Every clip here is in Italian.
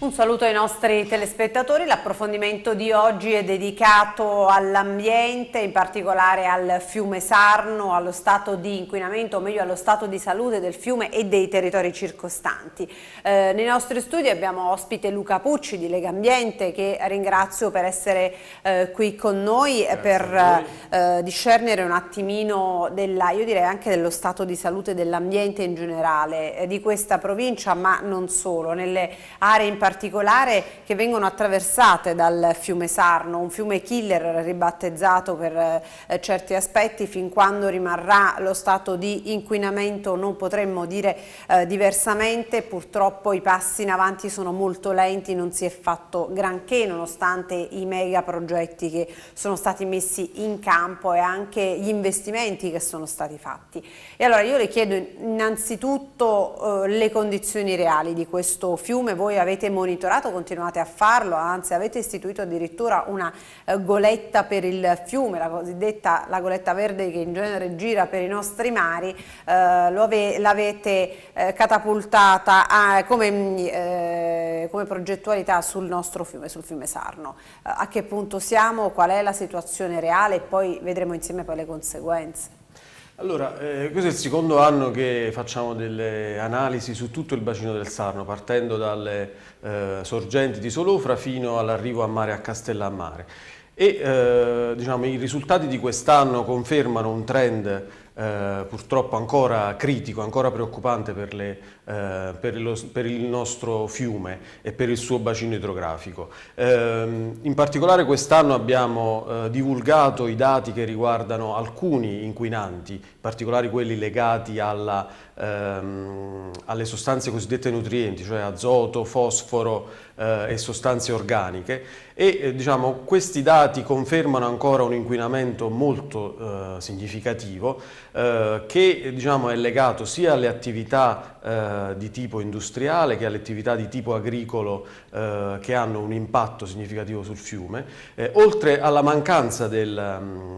Un saluto ai nostri telespettatori, l'approfondimento di oggi è dedicato all'ambiente, in particolare al fiume Sarno, allo stato di inquinamento, o meglio allo stato di salute del fiume e dei territori circostanti. Nei nostri studi abbiamo ospite Luca Pucci di Legambiente, che ringrazio per essere qui con noi per discernere un attimino io direi anche dello stato di salute dell'ambiente in generale di questa provincia, ma non solo, nelle aree in particolare che vengono attraversate dal fiume Sarno, un fiume killer ribattezzato per certi aspetti. Fin quando rimarrà lo stato di inquinamento non potremmo dire diversamente. Purtroppo i passi in avanti sono molto lenti, non si è fatto granché nonostante i mega progetti che sono stati messi in campo e anche gli investimenti che sono stati fatti. E allora io le chiedo innanzitutto le condizioni reali di questo fiume. Voi avete monitorato, continuate a farlo, anzi avete istituito addirittura una goletta per il fiume, la cosiddetta la goletta verde che in genere gira per i nostri mari, l'avete catapultata come progettualità sul nostro fiume, sul fiume Sarno. A che punto siamo, qual è la situazione reale e poi vedremo insieme poi le conseguenze. Allora, questo è il secondo anno che facciamo delle analisi su tutto il bacino del Sarno, partendo dalle sorgenti di Solofra fino all'arrivo a mare a Castellammare. E diciamo, i risultati di quest'anno confermano un trend purtroppo ancora critico, ancora preoccupante per il nostro fiume e per il suo bacino idrografico. In particolare quest'anno abbiamo divulgato i dati che riguardano alcuni inquinanti, in particolare quelli legati alle sostanze cosiddette nutrienti, cioè azoto, fosforo e sostanze organiche, e diciamo, questi dati confermano ancora un inquinamento molto significativo che diciamo, è legato sia alle attività di tipo industriale che alle attività di tipo agricolo che hanno un impatto significativo sul fiume, oltre alla mancanza del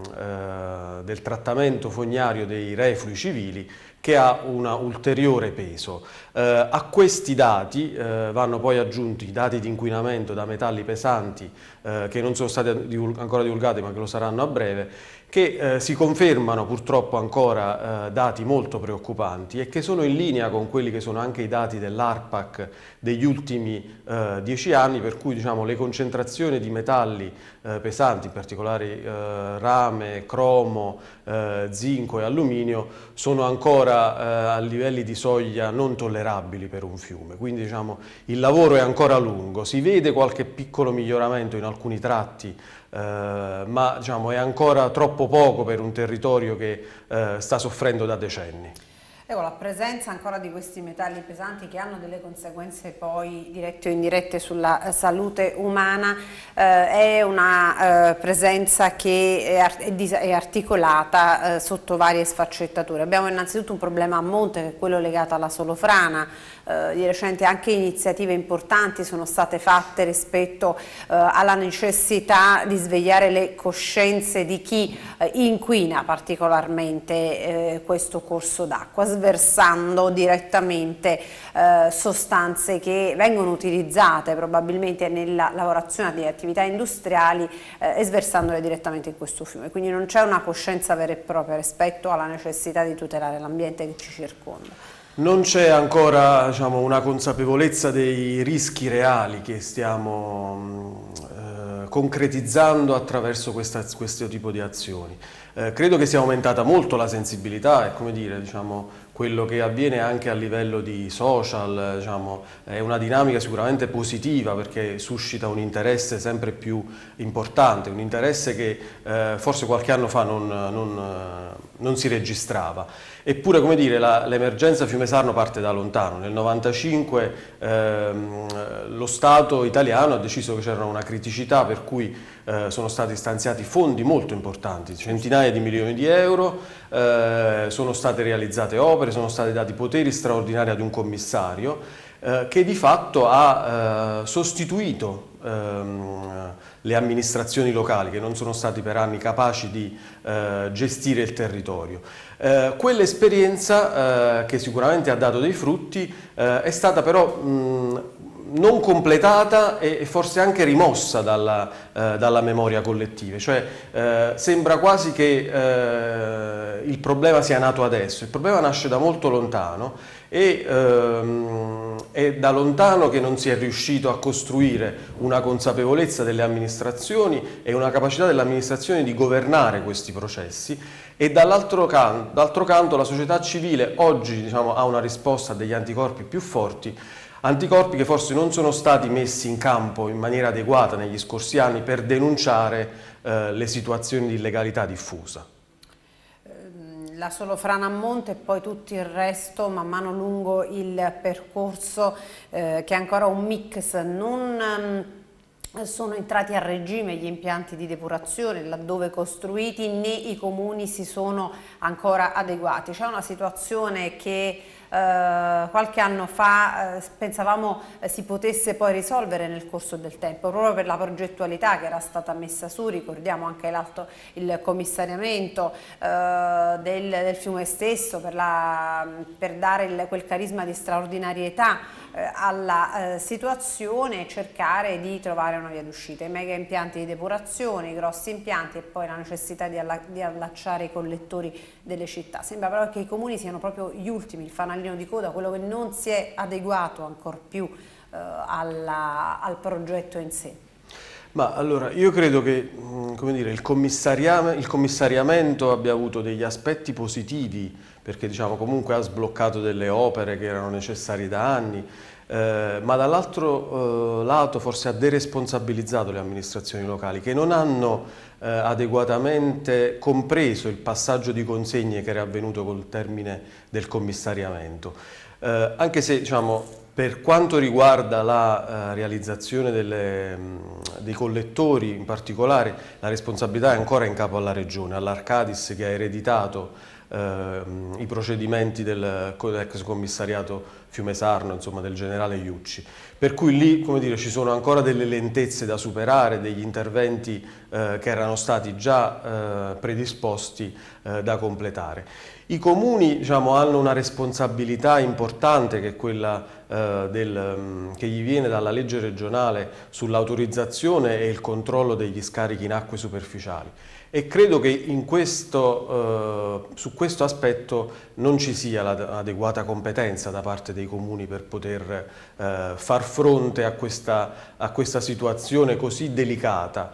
trattamento fognario dei reflui civili, che ha un ulteriore peso. A questi dati vanno poi aggiunti i dati di inquinamento da metalli pesanti che non sono stati ancora divulgati ma che lo saranno a breve, che si confermano purtroppo ancora dati molto preoccupanti e che sono in linea con quelli che sono anche i dati dell'ARPAC degli ultimi 10 anni, per cui diciamo, le concentrazioni di metalli pesanti, in particolare rame, cromo, zinco e alluminio, sono ancora a livelli di soglia non tollerabili per un fiume. Quindi diciamo, il lavoro è ancora lungo, si vede qualche piccolo miglioramento in alcuni tratti, ma diciamo, è ancora troppo poco per un territorio che sta soffrendo da decenni. Ecco, la presenza ancora di questi metalli pesanti che hanno delle conseguenze poi dirette o indirette sulla salute umana è una presenza che è articolata sotto varie sfaccettature. Abbiamo innanzitutto un problema a monte che è quello legato alla Solofrana. Di recente anche iniziative importanti sono state fatte rispetto alla necessità di svegliare le coscienze di chi inquina particolarmente questo corso d'acqua, sversando direttamente sostanze che vengono utilizzate probabilmente nella lavorazione di attività industriali e sversandole direttamente in questo fiume. Quindi non c'è una coscienza vera e propria rispetto alla necessità di tutelare l'ambiente che ci circonda. Non c'è ancora diciamo, una consapevolezza dei rischi reali che stiamo concretizzando attraverso questo tipo di azioni. Credo che sia aumentata molto la sensibilità e come dire, diciamo, quello che avviene anche a livello di social, diciamo, è una dinamica sicuramente positiva perché suscita un interesse sempre più importante, un interesse che forse qualche anno fa non si registrava. Eppure, come dire, l'emergenza Fiume Sarno parte da lontano. Nel 1995 lo Stato italiano ha deciso che c'era una criticità per cui sono stati stanziati fondi molto importanti, centinaia di milioni di euro, sono state realizzate opere, sono stati dati poteri straordinari ad un commissario che di fatto ha sostituito le amministrazioni locali che non sono stati per anni capaci di gestire il territorio. Quell'esperienza che sicuramente ha dato dei frutti è stata però non completata e forse anche rimossa dalla memoria collettiva, cioè sembra quasi che il problema sia nato adesso. Il problema nasce da molto lontano e è da lontano che non si è riuscito a costruire una consapevolezza delle amministrazioni e una capacità delle amministrazioni di governare questi processi, e d'altro canto la società civile oggi, diciamo, ha una risposta a degli anticorpi più forti, anticorpi che forse non sono stati messi in campo in maniera adeguata negli scorsi anni per denunciare le situazioni di illegalità diffusa. La Solofrana a monte e poi tutto il resto man mano lungo il percorso, che è ancora un mix. Non sono entrati a regime gli impianti di depurazione laddove costruiti, né i comuni si sono ancora adeguati. C'è una situazione che qualche anno fa pensavamo si potesse poi risolvere nel corso del tempo, proprio per la progettualità che era stata messa su. Ricordiamo anche il commissariamento del fiume stesso per dare quel carisma di straordinarietà alla situazione e cercare di trovare una via d'uscita. I mega impianti di depurazione, i grossi impianti e poi la necessità di allacciare i collettori delle città. Sembra però che i comuni siano proprio gli ultimi, il fanalino di coda, quello che non si è adeguato ancor più al progetto in sé. Ma allora, io credo che come dire, il commissariamento abbia avuto degli aspetti positivi, perché diciamo, comunque ha sbloccato delle opere che erano necessarie da anni, ma dall'altro lato forse ha deresponsabilizzato le amministrazioni locali che non hanno adeguatamente compreso il passaggio di consegne che era avvenuto col termine del commissariamento. Anche se, diciamo, per quanto riguarda la realizzazione dei collettori in particolare, la responsabilità è ancora in capo alla Regione, all'Arcadis, che ha ereditato i procedimenti dell'ex commissariato Fiume Sarno, insomma del generale Iucci. Per cui lì, come dire, ci sono ancora delle lentezze da superare, degli interventi che erano stati già predisposti da completare. I comuni, diciamo, hanno una responsabilità importante, che è quella che gli viene dalla legge regionale sull'autorizzazione e il controllo degli scarichi in acque superficiali, e credo che su questo aspetto non ci sia l'adeguata competenza da parte dei comuni per poter far fronte a questa situazione così delicata.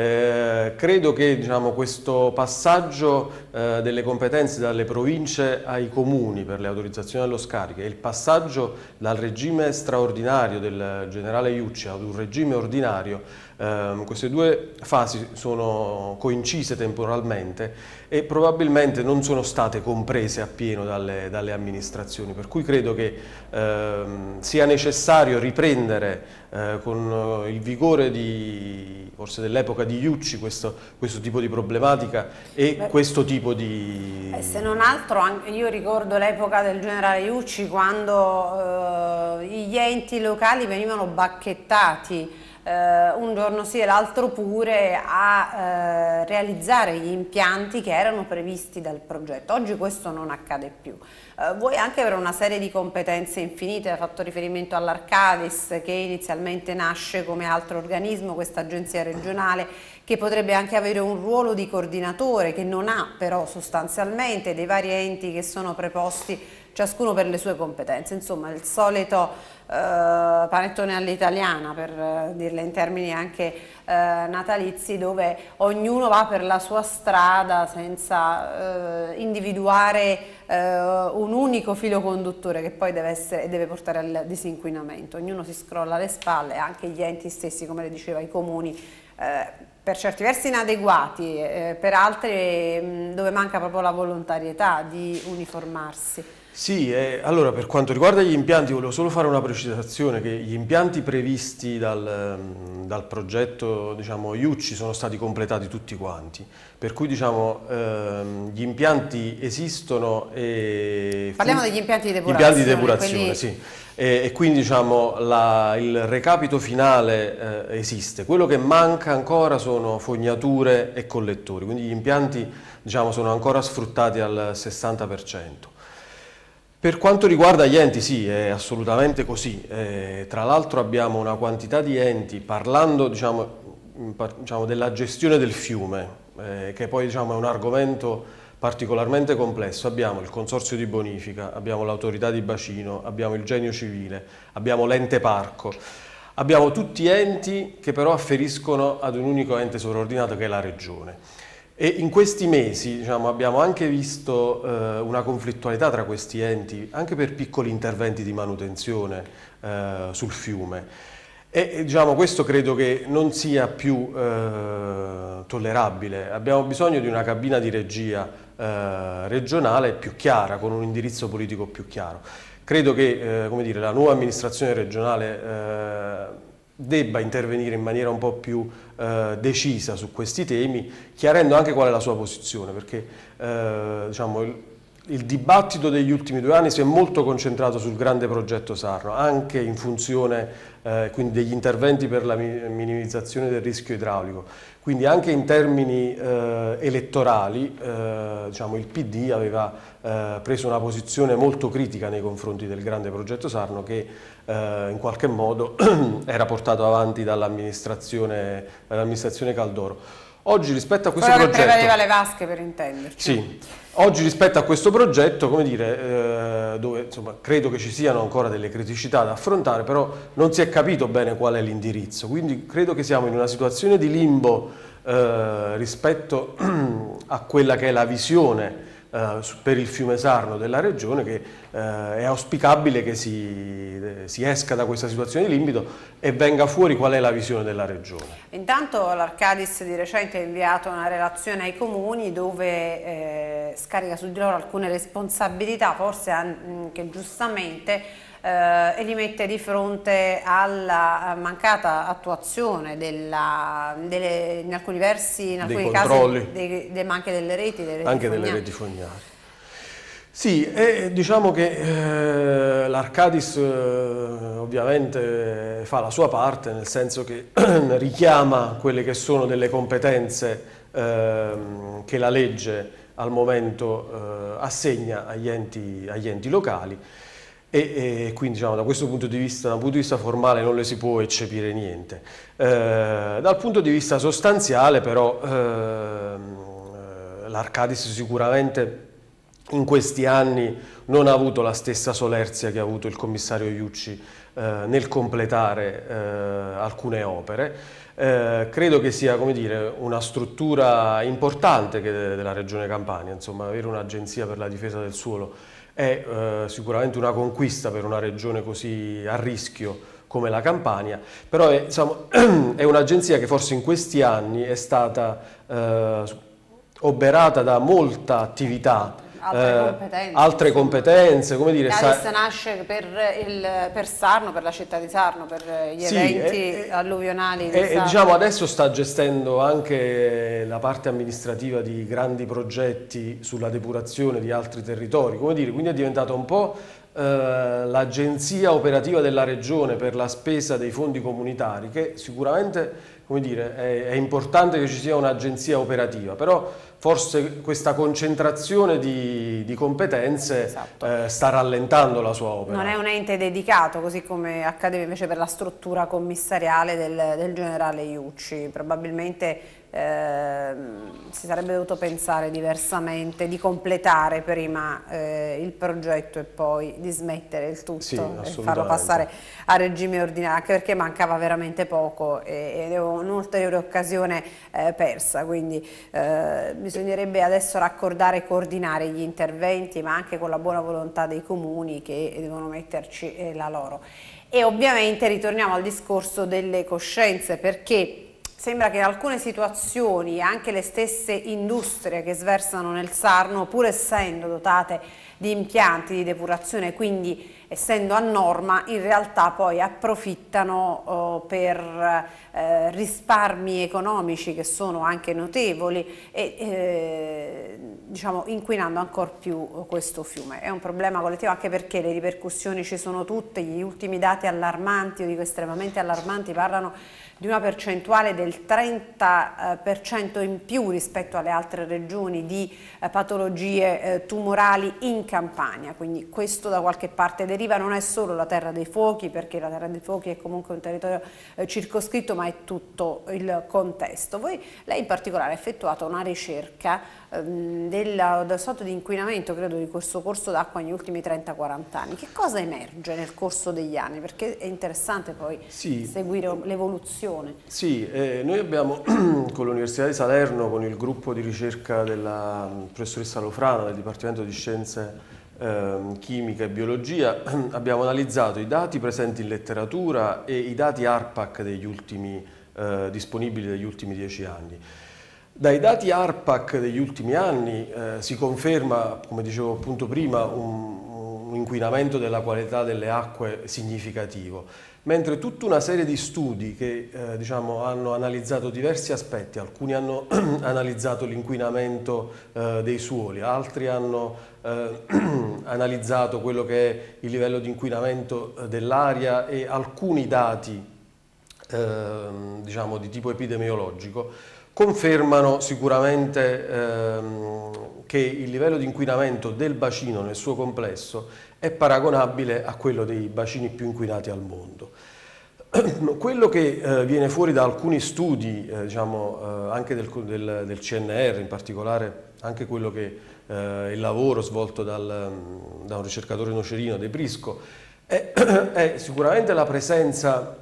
Credo che, diciamo, questo passaggio delle competenze dalle province ai comuni per le autorizzazioni allo scarico e il passaggio dal regime straordinario del generale Iucci ad un regime ordinario, queste due fasi sono coincise temporalmente e probabilmente non sono state comprese appieno dalle amministrazioni, per cui credo che sia necessario riprendere con il vigore forse dell'epoca di Iucci questo tipo di problematica e questo tipo di... Se non altro, io ricordo l'epoca del generale Iucci, quando gli enti locali venivano bacchettati un giorno sì e l'altro pure a realizzare gli impianti che erano previsti dal progetto. Oggi questo non accade più. Voi anche per una serie di competenze infinite, ha fatto riferimento all'Arcadis, che inizialmente nasce come altro organismo, questa agenzia regionale che potrebbe anche avere un ruolo di coordinatore, che non ha però sostanzialmente, dei vari enti che sono preposti ciascuno per le sue competenze. Insomma, il solito panettone all'italiana, per dirle in termini anche natalizi, dove ognuno va per la sua strada senza individuare un unico filo conduttore che poi deve portare al disinquinamento. Ognuno si scrolla le spalle, anche gli enti stessi, come le diceva, i comuni, per certi versi inadeguati, per altri dove manca proprio la volontarietà di uniformarsi. Sì, allora per quanto riguarda gli impianti volevo solo fare una precisazione, che gli impianti previsti dal progetto, diciamo, Iucci sono stati completati tutti quanti, per cui, diciamo, gli impianti esistono e... Parliamo degli impianti di depurazione. Impianti di depurazione, quelli... sì. E quindi, diciamo, il recapito finale esiste. Quello che manca ancora sono fognature e collettori, quindi gli impianti, diciamo, sono ancora sfruttati al 60%. Per quanto riguarda gli enti, sì, è assolutamente così. Tra l'altro abbiamo una quantità di enti, parlando diciamo, della gestione del fiume, che poi diciamo, è un argomento particolarmente complesso. Abbiamo il consorzio di bonifica, abbiamo l'autorità di bacino, abbiamo il genio civile, abbiamo l'ente parco. Abbiamo tutti enti che però afferiscono ad un unico ente sovraordinato che è la Regione. E in questi mesi diciamo, abbiamo anche visto una conflittualità tra questi enti, anche per piccoli interventi di manutenzione sul fiume. E diciamo, questo credo che non sia più tollerabile. Abbiamo bisogno di una cabina di regia regionale più chiara, con un indirizzo politico più chiaro. Credo che come dire, la nuova amministrazione regionale debba intervenire in maniera un po' più decisa su questi temi, chiarendo anche qual è la sua posizione, perché diciamo, il dibattito degli ultimi 2 anni si è molto concentrato sul grande progetto Sarno, anche in funzione quindi degli interventi per la minimizzazione del rischio idraulico. Quindi anche in termini elettorali diciamo, il PD aveva preso una posizione molto critica nei confronti del grande progetto Sarno che in qualche modo era portato avanti dall'amministrazione Caldoro. Oggi rispetto a questo progetto... Quello che prevedeva le vasche, per intenderci. Sì, oggi rispetto a questo progetto, come dire, dove insomma, credo che ci siano ancora delle criticità da affrontare, però non si è capito bene qual è l'indirizzo, quindi credo che siamo in una situazione di limbo rispetto a quella che è la visione per il fiume Sarno della Regione, che è auspicabile che si esca da questa situazione di limbo e venga fuori qual è la visione della Regione. Intanto l'Arcadis di recente ha inviato una relazione ai comuni dove scarica su di loro alcune responsabilità, forse anche giustamente, e li mette di fronte alla mancata attuazione in alcuni versi, in alcuni casi, ma anche delle reti, delle reti fognarie. Sì, diciamo che l'Arcadis ovviamente fa la sua parte, nel senso che richiama quelle che sono delle competenze che la legge al momento assegna agli enti locali. E quindi diciamo, da questo punto di vista, dal punto di vista formale non le si può eccepire niente. Dal punto di vista sostanziale però l'Arcadis sicuramente in questi anni non ha avuto la stessa solerzia che ha avuto il commissario Iucci nel completare alcune opere. Credo che sia, come dire, una struttura importante della Regione Campania, insomma, avere un'agenzia per la difesa del suolo è sicuramente una conquista per una regione così a rischio come la Campania, però è un'agenzia che forse in questi anni è stata oberata da molta attività, altre competenze, come dire. L'Arcadis nasce per Sarno, per la città di Sarno, per gli eventi alluvionali di Sarno. Diciamo, adesso sta gestendo anche la parte amministrativa di grandi progetti sulla depurazione di altri territori, come dire, quindi è diventato un po' l'agenzia operativa della regione per la spesa dei fondi comunitari, che sicuramente, come dire, è importante che ci sia un'agenzia operativa, però forse questa concentrazione di competenze sta rallentando la sua opera. Non è un ente dedicato, così come accadeva invece per la struttura commissariale del generale Iucci. Probabilmente si sarebbe dovuto pensare diversamente, di completare prima il progetto e poi di smettere il tutto e farlo passare a regime ordinario, anche perché mancava veramente poco ed è un'ulteriore occasione persa, quindi bisognerebbe adesso raccordare e coordinare gli interventi, ma anche con la buona volontà dei comuni che devono metterci la loro. E ovviamente ritorniamo al discorso delle coscienze, perché sembra che in alcune situazioni anche le stesse industrie che sversano nel Sarno, pur essendo dotate di impianti di depurazione, quindi essendo a norma in realtà poi approfittano per risparmi economici che sono anche notevoli e diciamo inquinando ancora più questo fiume. È un problema collettivo anche perché le ripercussioni ci sono tutte, gli ultimi dati allarmanti, io dico estremamente allarmanti, parlano di una percentuale del 30% in più rispetto alle altre regioni di patologie tumorali in Campania, quindi questo da qualche parte deriva, non è solo la Terra dei Fuochi, perché la Terra dei Fuochi è comunque un territorio circoscritto, ma è tutto il contesto. Lei in particolare ha effettuato una ricerca dello stato di inquinamento, credo, di questo corso d'acqua negli ultimi 30-40 anni. Che cosa emerge nel corso degli anni? Perché è interessante poi seguire l'evoluzione. Sì, noi abbiamo con l'Università di Salerno, con il gruppo di ricerca della professoressa Lofrana del Dipartimento di Scienze Chimica e Biologia, abbiamo analizzato i dati presenti in letteratura e i dati ARPAC disponibili degli ultimi 10 anni. Dai dati ARPAC degli ultimi anni si conferma, come dicevo appunto prima, un inquinamento della qualità delle acque significativo, mentre tutta una serie di studi che diciamo, hanno analizzato diversi aspetti, alcuni hanno analizzato l'inquinamento dei suoli, altri hanno analizzato quello che è il livello di inquinamento dell'aria e alcuni dati diciamo, di tipo epidemiologico confermano sicuramente che il livello di inquinamento del bacino nel suo complesso è paragonabile a quello dei bacini più inquinati al mondo. Quello che viene fuori da alcuni studi, diciamo, anche del CNR, in particolare anche quello che il lavoro svolto da un ricercatore nocerino, De Prisco, è sicuramente la presenza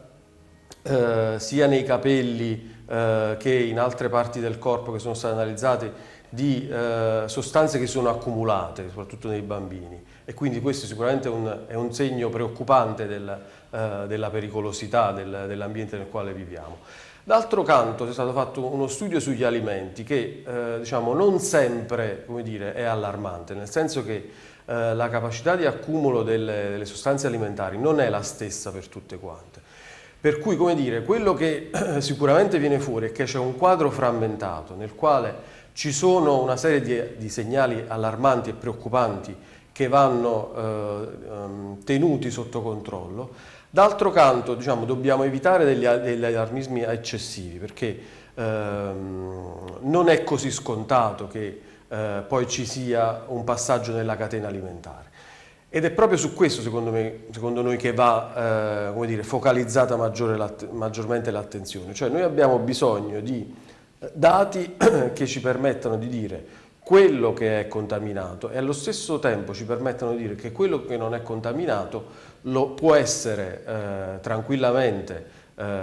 sia nei capelli che in altre parti del corpo che sono state analizzate di sostanze che sono accumulate, soprattutto nei bambini, e quindi questo sicuramente è un segno preoccupante della pericolosità dell'ambiente nel quale viviamo. D'altro canto è stato fatto uno studio sugli alimenti che diciamo, non sempre, come dire, è allarmante, nel senso che la capacità di accumulo delle sostanze alimentari non è la stessa per tutte quante. Per cui, come dire, quello che sicuramente viene fuori è che c'è un quadro frammentato nel quale ci sono una serie di segnali allarmanti e preoccupanti che vanno tenuti sotto controllo. D'altro canto, diciamo, dobbiamo evitare degli allarmismi eccessivi, perché non è così scontato che poi ci sia un passaggio nella catena alimentare. Ed è proprio su questo, secondo noi, che va come dire, focalizzata maggiormente l'attenzione. Cioè noi abbiamo bisogno di dati che ci permettano di dire quello che è contaminato e allo stesso tempo ci permettano di dire che quello che non è contaminato lo può essere tranquillamente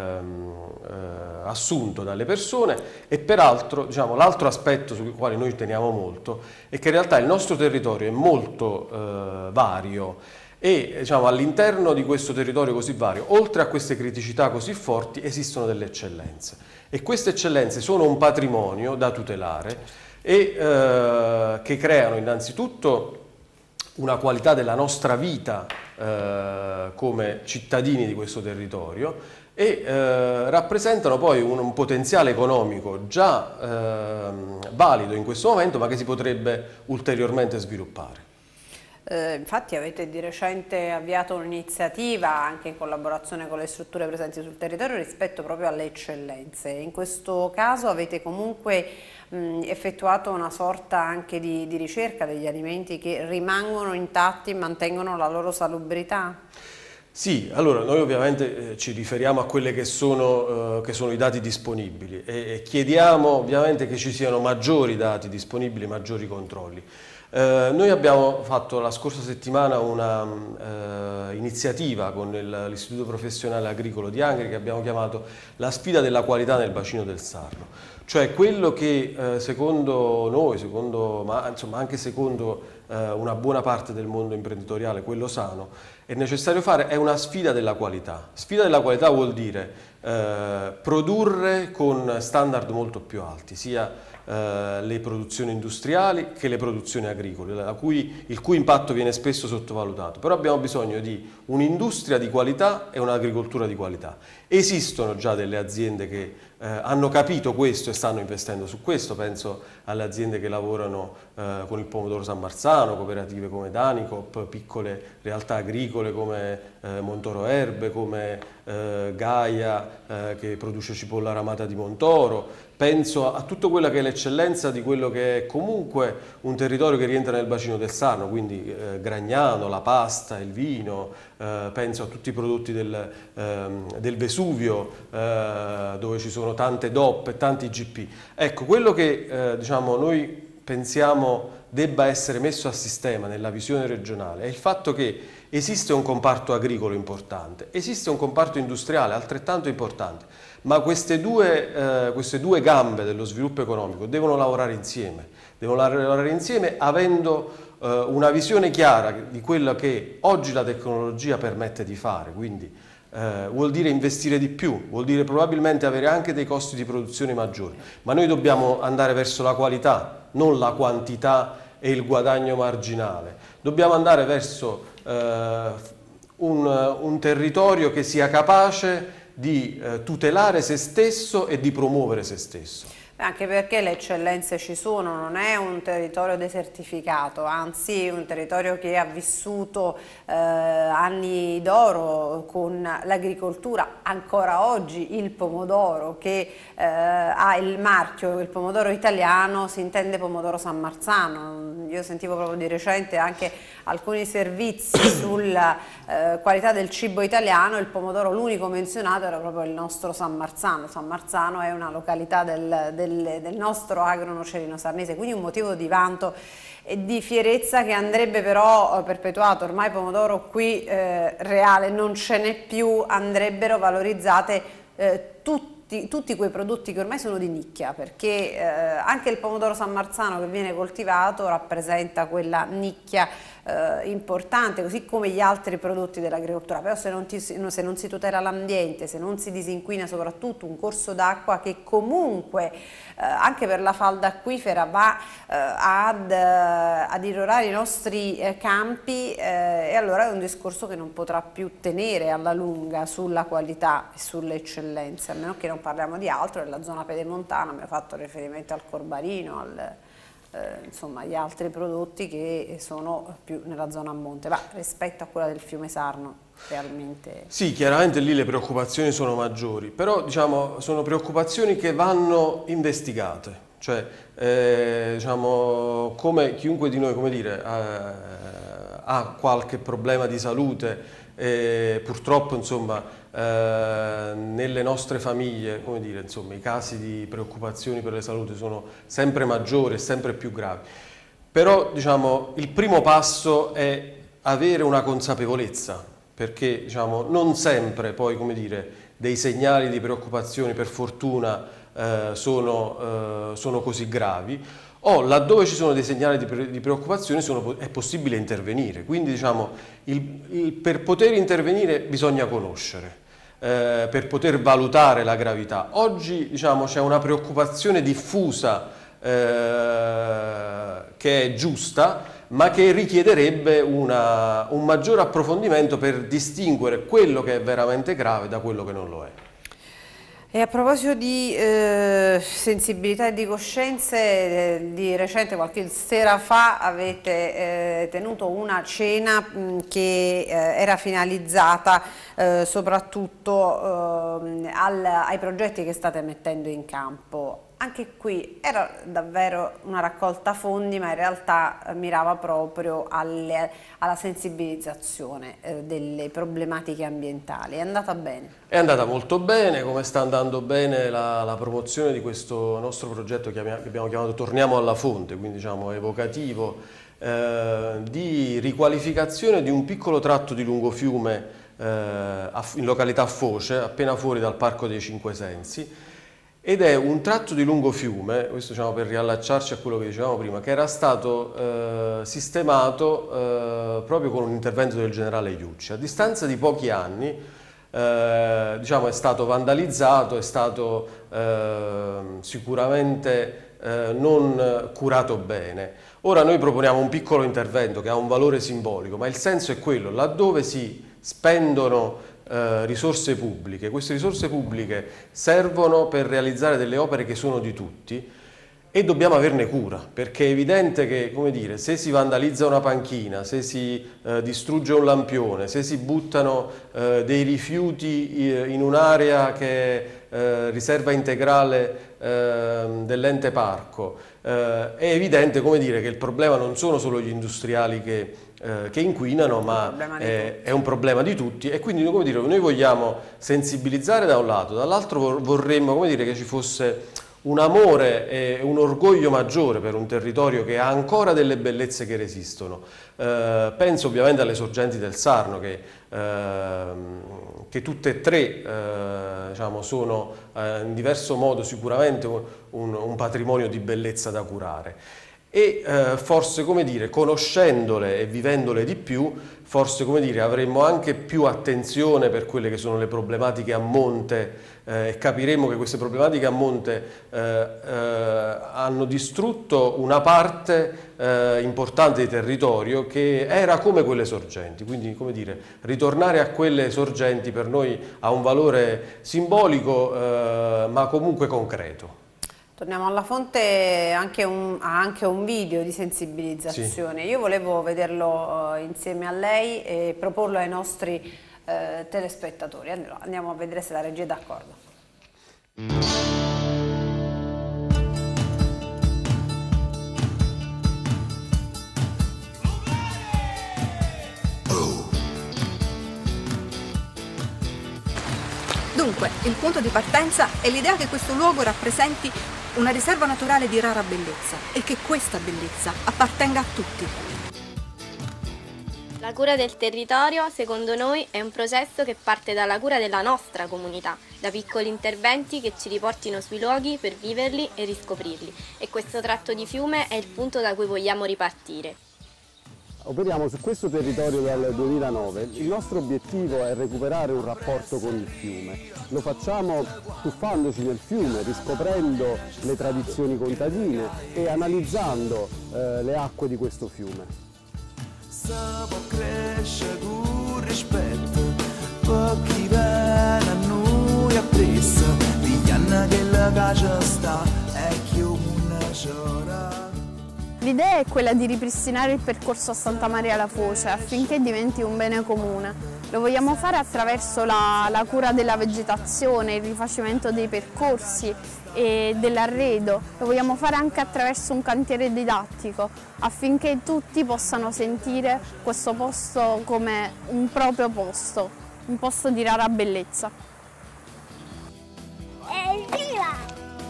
assunto dalle persone. E peraltro, diciamo, l'altro aspetto sul quale noi teniamo molto è che in realtà il nostro territorio è molto vario e, diciamo, all'interno di questo territorio così vario, oltre a queste criticità così forti, esistono delle eccellenze e queste eccellenze sono un patrimonio da tutelare e che creano innanzitutto una qualità della nostra vita come cittadini di questo territorio e rappresentano poi un potenziale economico già valido in questo momento, ma che si potrebbe ulteriormente sviluppare. Infatti avete di recente avviato un'iniziativa anche in collaborazione con le strutture presenti sul territorio rispetto proprio alle eccellenze. In questo caso avete comunque effettuato una sorta anche di ricerca degli alimenti che rimangono intatti e mantengono la loro salubrità? Sì, allora noi ovviamente ci riferiamo a quelli che sono i dati disponibili e chiediamo ovviamente che ci siano maggiori dati disponibili, maggiori controlli. Noi abbiamo fatto la scorsa settimana una iniziativa con l'Istituto Professionale Agricolo di Angri che abbiamo chiamato la sfida della qualità nel bacino del Sarno, cioè quello che secondo noi, ma insomma anche secondo una buona parte del mondo imprenditoriale, quello sano, è necessario fare è una sfida della qualità. Sfida della qualità vuol dire produrre con standard molto più alti, sia le produzioni industriali che le produzioni agricole, il cui impatto viene spesso sottovalutato. Però abbiamo bisogno di un'industria di qualità e un'agricoltura di qualità. Esistono già delle aziende che hanno capito questo e stanno investendo su questo, penso alle aziende che lavorano con il pomodoro sammarzano, cooperative come Danicop, piccole realtà agricole come Montoro Erbe, come Gaia che produce cipolla ramata di Montoro. Penso a tutto quella che è l'eccellenza di quello che è comunque un territorio che rientra nel bacino del Sarno, quindi Gragnano, la pasta, il vino, penso a tutti i prodotti del Vesuvio, dove ci sono tante DOP e tanti IGP. Ecco, quello che diciamo, noi pensiamo debba essere messo a sistema nella visione regionale è il fatto che esiste un comparto agricolo importante, esiste un comparto industriale altrettanto importante, ma queste due gambe dello sviluppo economico devono lavorare insieme avendo una visione chiara di quello che oggi la tecnologia permette di fare, quindi vuol dire investire di più, vuol dire probabilmente avere anche dei costi di produzione maggiori, ma noi dobbiamo andare verso la qualità, non la quantità e il guadagno marginale. Dobbiamo andare verso un territorio che sia capace di tutelare se stesso e di promuovere se stesso. Anche perché le eccellenze ci sono, non è un territorio desertificato, anzi un territorio che ha vissuto anni d'oro con l'agricoltura, ancora oggi il pomodoro che ha il marchio, il pomodoro italiano, si intende pomodoro sammarzano. Io sentivo proprio di recente anche alcuni servizi sulla qualità del cibo italiano, il pomodoro l'unico menzionato era proprio il nostro Sammarzano. Sammarzano è una località del nostro agro nocerino sarnese, quindi un motivo di vanto e di fierezza che andrebbe però perpetuato. Ormai pomodoro qui reale non ce n'è più, andrebbero valorizzate tutti quei prodotti che ormai sono di nicchia, perché anche il pomodoro sammarzano che viene coltivato rappresenta quella nicchia importante, così come gli altri prodotti dell'agricoltura. Però se non si tutela l'ambiente, se non si disinquina soprattutto un corso d'acqua che comunque anche per la falda acquifera va ad irrorare i nostri campi, e allora è un discorso che non potrà più tenere alla lunga sulla qualità e sulle eccellenze, a meno che non parliamo di altro. Nella zona pedemontana abbiamo fatto riferimento al corbarino, insomma agli altri prodotti che sono più nella zona a monte, ma rispetto a quella del fiume Sarno realmente... Sì, chiaramente lì le preoccupazioni sono maggiori, però diciamo sono preoccupazioni che vanno investigate, cioè diciamo come chiunque di noi, come dire, ha qualche problema di salute e purtroppo insomma nelle nostre famiglie, come dire, insomma, i casi di preoccupazioni per la salute sono sempre maggiori e sempre più gravi. Però diciamo, il primo passo è avere una consapevolezza, perché diciamo, non sempre poi, come dire, dei segnali di preoccupazione per fortuna sono così gravi, o laddove ci sono dei segnali di preoccupazione è possibile intervenire. Quindi diciamo, per poter intervenire bisogna conoscere, per poter valutare la gravità. Oggi diciamo, c'è una preoccupazione diffusa che è giusta, ma che richiederebbe un maggiore approfondimento per distinguere quello che è veramente grave da quello che non lo è. E a proposito di sensibilità e di coscienze, di recente, qualche sera fa, avete tenuto una cena che era finalizzata soprattutto ai progetti che state mettendo in campo. Anche qui era davvero una raccolta fondi, ma in realtà mirava proprio alla sensibilizzazione delle problematiche ambientali. È andata bene? È andata molto bene, come sta andando bene la promozione di questo nostro progetto che abbiamo chiamato Torniamo alla fonte, quindi diciamo evocativo, di riqualificazione di un piccolo tratto di lungofiume in località Foce, appena fuori dal Parco dei Cinque Sensi, ed è un tratto di lungo fiume, questo diciamo per riallacciarci a quello che dicevamo prima, che era stato sistemato proprio con un intervento del generale Iucci. A distanza di pochi anni diciamo, è stato vandalizzato, è stato sicuramente non curato bene. Ora noi proponiamo un piccolo intervento che ha un valore simbolico, ma il senso è quello: laddove si spendono risorse pubbliche, queste risorse pubbliche servono per realizzare delle opere che sono di tutti e dobbiamo averne cura, perché è evidente che, come dire, se si vandalizza una panchina, se si distrugge un lampione, se si buttano dei rifiuti in un'area che è riserva integrale dell'ente parco, è evidente, come dire, che il problema non sono solo gli industriali che inquinano, ma è un problema di tutti, e quindi, come dire, noi vogliamo sensibilizzare da un lato, dall'altro vorremmo, come dire, che ci fosse un amore e un orgoglio maggiore per un territorio che ha ancora delle bellezze che resistono. Penso ovviamente alle sorgenti del Sarno, che tutte e tre diciamo, sono in diverso modo sicuramente un patrimonio di bellezza da curare. E forse, come dire, conoscendole e vivendole di più, forse, come dire, avremmo anche più attenzione per quelle che sono le problematiche a monte, e capiremo che queste problematiche a monte hanno distrutto una parte importante di territorio che era come quelle sorgenti. Quindi, come dire, ritornare a quelle sorgenti per noi ha un valore simbolico, ma comunque concreto. Torniamo alla fonte, ha anche un video di sensibilizzazione. Sì. Io volevo vederlo insieme a lei e proporlo ai nostri telespettatori. Andiamo a vedere se la regia è d'accordo. Dunque, il punto di partenza è l'idea che questo luogo rappresenti una riserva naturale di rara bellezza e che questa bellezza appartenga a tutti. La cura del territorio, secondo noi, è un processo che parte dalla cura della nostra comunità, da piccoli interventi che ci riportino sui luoghi per viverli e riscoprirli. E questo tratto di fiume è il punto da cui vogliamo ripartire. Operiamo su questo territorio dal 2009, il nostro obiettivo è recuperare un rapporto con il fiume. Lo facciamo tuffandoci nel fiume, riscoprendo le tradizioni contadine e analizzando le acque di questo fiume. Si può crescere con rispetto, per chi viene a noi appresso, gli anni che la casa sta è chiunne c'ora. L'idea è quella di ripristinare il percorso a Santa Maria la Foce affinché diventi un bene comune. Lo vogliamo fare attraverso la cura della vegetazione, il rifacimento dei percorsi e dell'arredo. Lo vogliamo fare anche attraverso un cantiere didattico affinché tutti possano sentire questo posto come un proprio posto, un posto di rara bellezza. Evviva!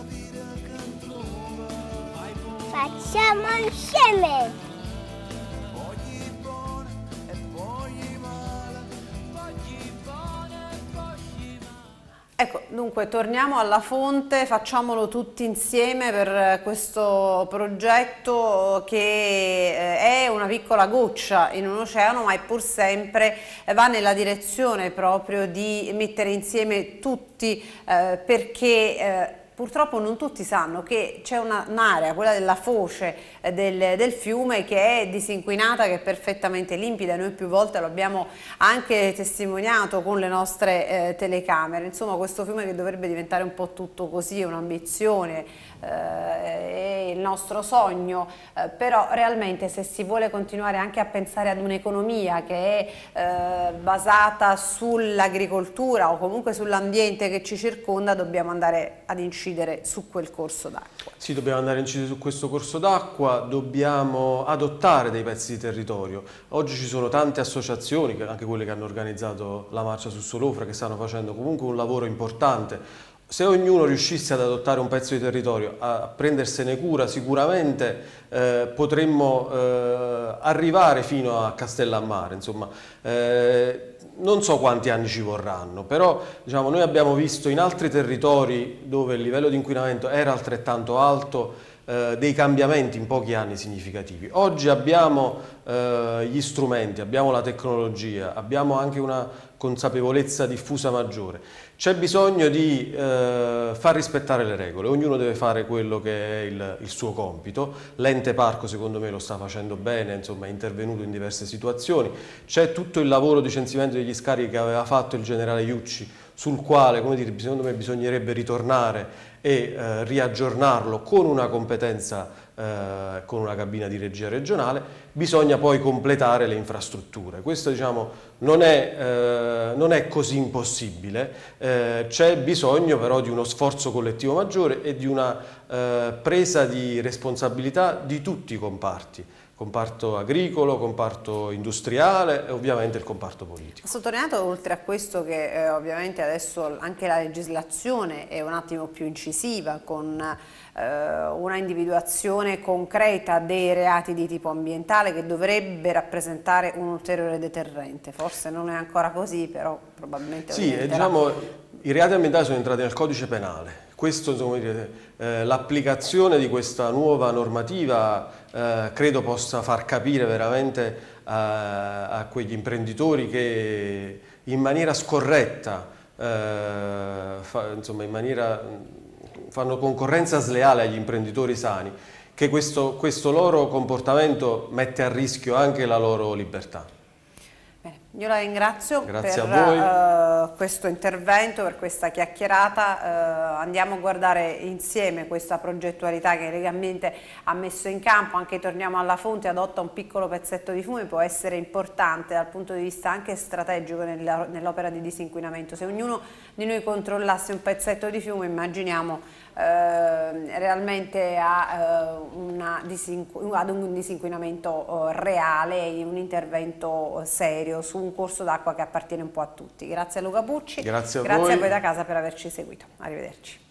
Facciamo insieme! Ecco, dunque torniamo alla fonte, facciamolo tutti insieme per questo progetto che è una piccola goccia in un oceano, ma è pur sempre va nella direzione proprio di mettere insieme tutti perché purtroppo non tutti sanno che c'è un'area, quella della foce del fiume, che è disinquinata, che è perfettamente limpida. Noi più volte lo abbiamo anche testimoniato con le nostre telecamere. Insomma, questo fiume che dovrebbe diventare un po' tutto così, un'ambizione, è il nostro sogno, però realmente se si vuole continuare anche a pensare ad un'economia che è basata sull'agricoltura o comunque sull'ambiente che ci circonda, dobbiamo andare ad incidere su quel corso d'acqua. Sì, dobbiamo andare a incidere su questo corso d'acqua, dobbiamo adottare dei pezzi di territorio. Oggi ci sono tante associazioni, anche quelle che hanno organizzato la marcia su Solofra, che stanno facendo comunque un lavoro importante. Se ognuno riuscisse ad adottare un pezzo di territorio, a prendersene cura, sicuramente potremmo arrivare fino a Castellammare. Insomma, non so quanti anni ci vorranno, però diciamo, noi abbiamo visto in altri territori dove il livello di inquinamento era altrettanto alto dei cambiamenti in pochi anni significativi. Oggi abbiamo gli strumenti, abbiamo la tecnologia, abbiamo anche una consapevolezza diffusa maggiore. C'è bisogno di far rispettare le regole, ognuno deve fare quello che è il suo compito. L'ente parco secondo me lo sta facendo bene, insomma è intervenuto in diverse situazioni. C'è tutto il lavoro di censimento degli scarichi che aveva fatto il generale Iucci, sul quale, come dire, secondo me bisognerebbe ritornare e riaggiornarlo con una competenza, con una cabina di regia regionale. Bisogna poi completare le infrastrutture. Questo diciamo, non è così impossibile, c'è bisogno però di uno sforzo collettivo maggiore e di una presa di responsabilità di tutti i comparti. Comparto agricolo, comparto industriale e ovviamente il comparto politico. Ha sottolineato oltre a questo che ovviamente adesso anche la legislazione è un attimo più incisiva con una individuazione concreta dei reati di tipo ambientale che dovrebbe rappresentare un ulteriore deterrente. Forse non è ancora così, però probabilmente sì, diciamo, i reati ambientali sono entrati nel codice penale. Questo, l'applicazione di questa nuova normativa credo possa far capire veramente a quegli imprenditori che in maniera scorretta fanno concorrenza sleale agli imprenditori sani, che questo loro comportamento mette a rischio anche la loro libertà. Bene, io la ringrazio Grazie per questo intervento, per questa chiacchierata. Andiamo a guardare insieme questa progettualità che Legambiente ha messo in campo. Anche Torniamo alla Fonte adotta un piccolo pezzetto di fiume, può essere importante dal punto di vista anche strategico nell'opera di disinquinamento. Se ognuno di noi controllasse un pezzetto di fiume, immaginiamo realmente ad un disinquinamento reale, un intervento serio su un corso d'acqua che appartiene un po' a tutti. Grazie a Luca Pucci, grazie a voi da casa per averci seguito. Arrivederci.